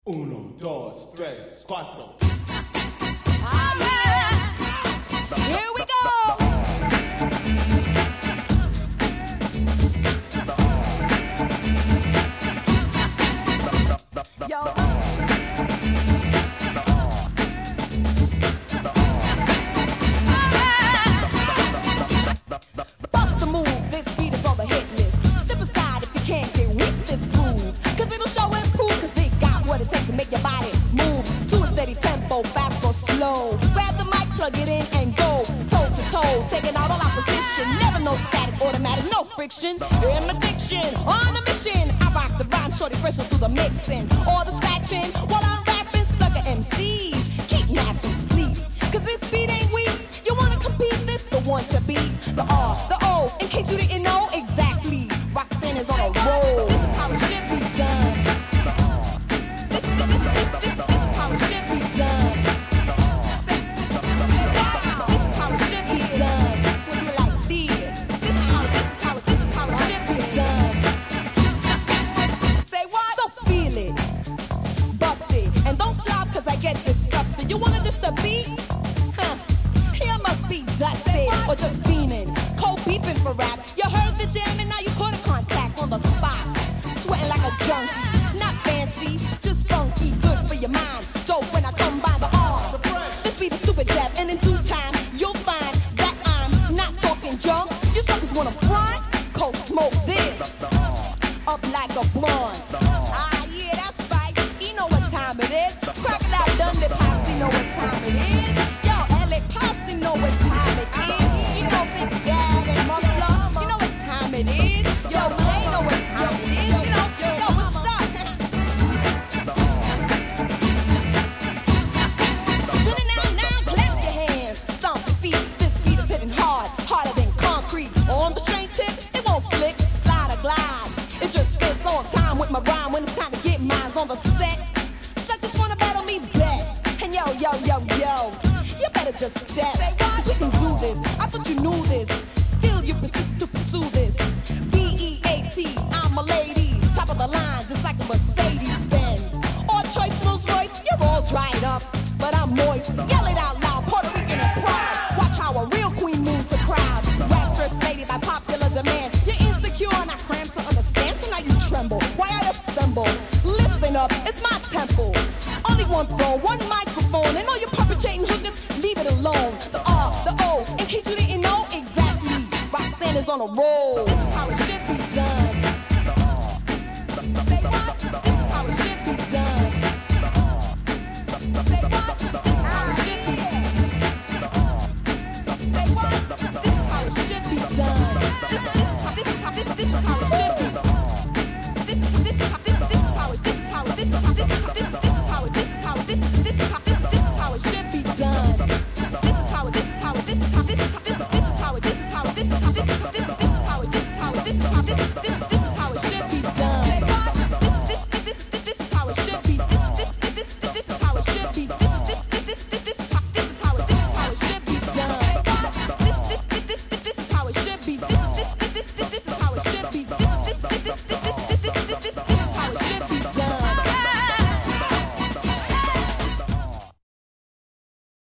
Uno, dos, tres, cuatro. Oh, yeah. Here we go. Yo. Bust the move, this beat is on the hit list. Step aside if you can't get with this groove, cause it'll show and prove, cause it got what it takes to make your body move to a steady tempo, fast or slow. Grab the mic, plug it in and go toe to toe, taking out all opposition. Never no static, automatic, no friction. In addiction, on a mission. I rock the rhyme, shorty fresh to the mixing, or the scratching while I'm rapping. Sucker MCs keep napping sleep, cause this beat ain't weak. You wanna compete, this the one to beat. The R, the O, in case you didn't know exactly. Roxanne is on a roll. This is how it should be done. This is how it should be done. This is how it should be done. When you like this, this is how it should be done. Say what? So feel it, bust it, and don't stop, cause I get disgusted. You wanna just a beat? Huh? Here must be dusted or just fiending, co-beeping for rap. You heard the jam and now you put a contact on the spot. Sweating like a junkie, not fancy, just funky, good for your mind. Dope when I come by the R. This beat is stupid deaf, and in due time you'll find that I'm not talking junk. You suckers wanna front? Cold smoke this up like a blunt. Ah yeah, that's right. You know what time it is. Crocodile Dundee Posse know what time it is. Yo, LA Posse know what time it is. You know Big Dad and Muffler, you know what time it is. Yo, they know what time it is. You know, yo, what's up? Now, clap your hands, stomp your feet. This beat is hitting hard, harder than concrete. On the straight tip, it won't slick, slide or glide. It just fits on time with my rhyme when it's time to get mines on the set. Suckers wanna battle me back, and yo, you better just step. Cause we can do this, I thought you knew this. Still you persist to pursue this. B-E-A-T, I'm a lady, top of the line, just like a Mercedes-Benz. Or choice Rolls-Royce, you're all dried up, but I'm moist. Yell it out loud, Puerto Rican and pride. Watch how a real queen moves the crowd. Rapturous lady by popular demand. You're insecure and I cram to understand, so now you tremble. Why I assemble? Listen up, it's my temple. Only one throne, one microphone, and all your perpetrating hookers, leave it alone. The R, the O, in case you didn't know exactly. Roxanne is on a roll. This is how it should be